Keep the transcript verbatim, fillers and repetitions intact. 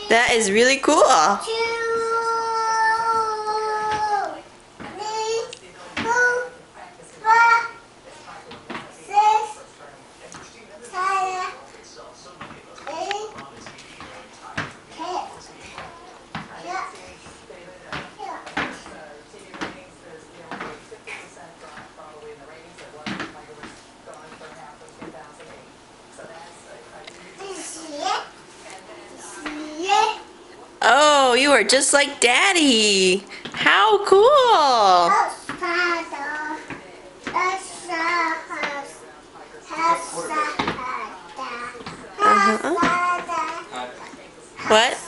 That is really cool. Oh, you are just like Daddy. How cool. Uh-huh. What?